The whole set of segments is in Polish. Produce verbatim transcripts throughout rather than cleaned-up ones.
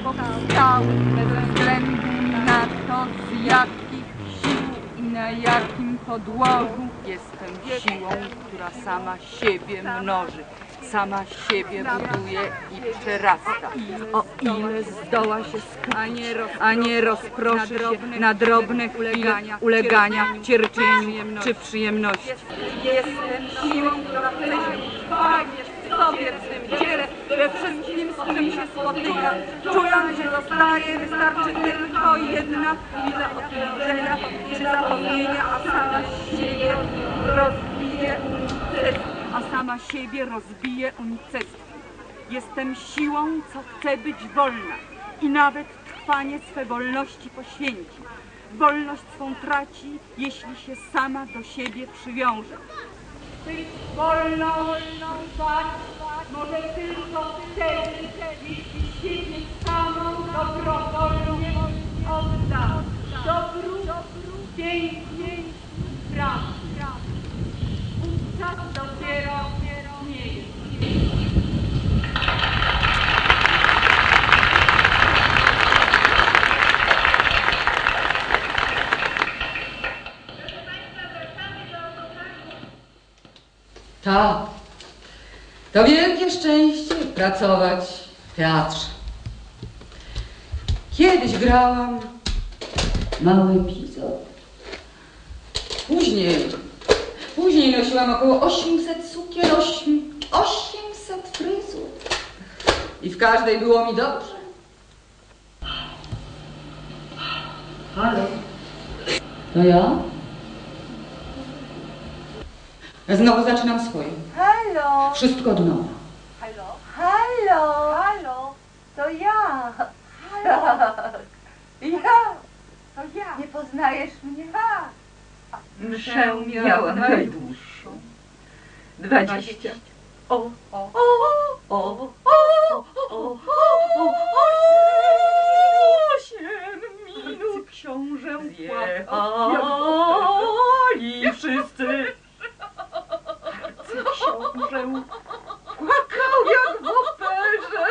powstały bez względu na to, z jakich sił i na jakim podłożu. Jestem siłą, która sama siebie mnoży, sama siebie buduje i przerasta. O ile zdoła się skupić, a nie rozproszy się na drobne chwile ulegania, cierpieniu czy przyjemności. Jestem siłą, która chce się utrwalić w sobie, w swym ciele, we wszystkim, z czym się spotyka, czując, że zostaje, wystarczy tylko jedna chwila odmrożenia czy zapomnienia, a sama siebie rozbije unicestwem. A sama siebie rozbije unicestwem. Jestem siłą, co chce być wolna i nawet trwanie swe wolności poświęci. Wolność swą traci, jeśli się sama do siebie przywiąże. Być wolną, bać może tylko wtedy, jeśli siebie samą dobrowolnie odda. Dobru, pięknie, prawdzie. Wówczas dopiero nie jest. To, to wielkie szczęście pracować w teatrze. Kiedyś grałam mały epizod. Później, później nosiłam około osiemset sukien, osiemset fryzur. I w każdej było mi dobrze. Halo? To ja? Ja znowu zaczynam swoje. Halo? Wszystko od nowa. Halo? Halo? Halo? To ja. Halo? Ja. To ja. Nie poznajesz mnie? Ha. Mszę miała najdłuższą. Dwadzieścia. O, o, o, o, o, o, o, osiem minut. Książę zjechali wszyscy. Książę płakał jak w operze.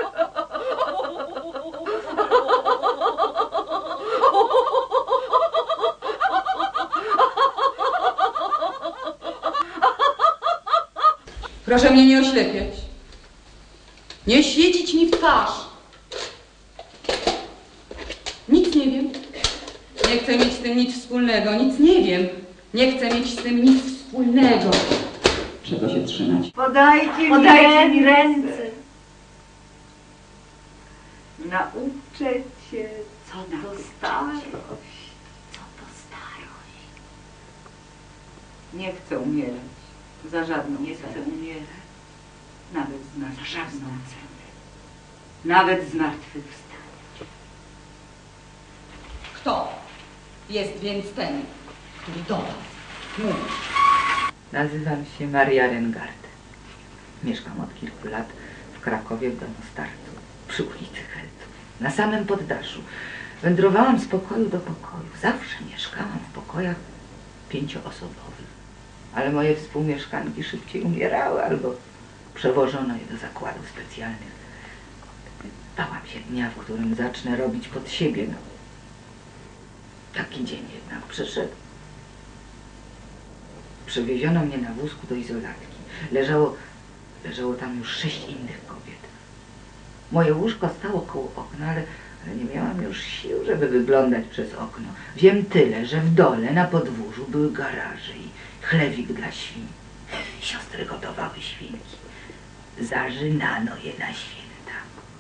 Proszę mnie nie oślepiać. Nie świecić mi w twarz. Nic nie wiem. Nie chcę mieć z tym nic wspólnego. Nic nie wiem. Nie chcę mieć z tym nic wspólnego. Czego się trzymać? Podajcie, Podajcie mi ręce. ręce. Nauczę cię, co to starość. Co to starość. Nie chcę umierać. Za żadną Nie cenę. chcę umierać. Nawet z Za żadną żadną cenę. cenę. Nawet zmartwychwstać. Kto jest więc ten, który do was mówi? Nazywam się Maria Rengard. Mieszkam od kilku lat w Krakowie w domu starców, przy ulicy Helców, na samym poddaszu. Wędrowałam z pokoju do pokoju. Zawsze mieszkałam w pokojach pięcioosobowych, ale moje współmieszkanki szybciej umierały albo przewożono je do zakładów specjalnych. Bałam się dnia, w którym zacznę robić pod siebie. No. Taki dzień jednak przyszedł. Przewieziono mnie na wózku do izolatki. Leżało, leżało tam już sześć innych kobiet. Moje łóżko stało koło okna, ale, ale nie miałam już sił, żeby wyglądać przez okno. Wiem tyle, że w dole, na podwórzu były garaże i chlewik dla świń. Siostry gotowały świnki. Zażynano je na święta.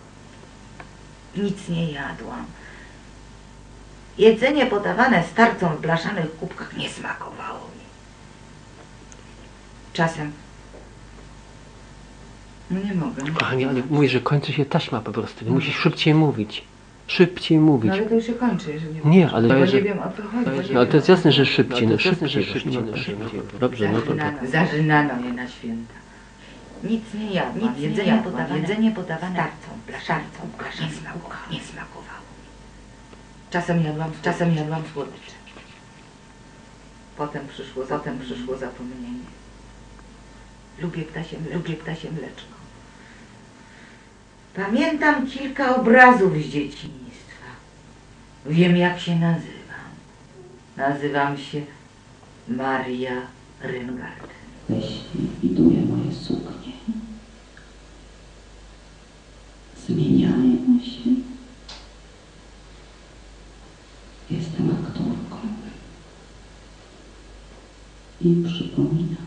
Nic nie jadłam. Jedzenie podawane starcom w blaszanych kubkach nie smakowało mi. Czasem... No nie mogę. No. Ach, nie, ale mówisz, że kończy się taśma po prostu. Ty musisz szybciej mówić. Szybciej mówić. No ale to już się kończy, jeżeli nie Nie, ale bo to nie jest, wiem o co chodzi. to jest, no, to jest jasne, że szybciej, no szybciej, szybciej, szybciej, no, szybciej. Dobrze, no to tak. Zażynano, zażynano je na święta. Nic nie jadłam. Nic jedzenie, nie podawane, jedzenie podawane starcom, blaszarcom, blaszarcom nie smakowało. Nie smakowało. Czasem jadłam, czasem jadłam słodycze. Potem przyszło, potem przyszło zapomnienie. Lubię ptasie, lubię ptasie mleczko. Pamiętam kilka obrazów z dzieciństwa. Wiem, jak się nazywam. Nazywam się Maria Rengard. We śnie widuję moje suknie. Zmieniają się. Jestem aktorką. I przypominam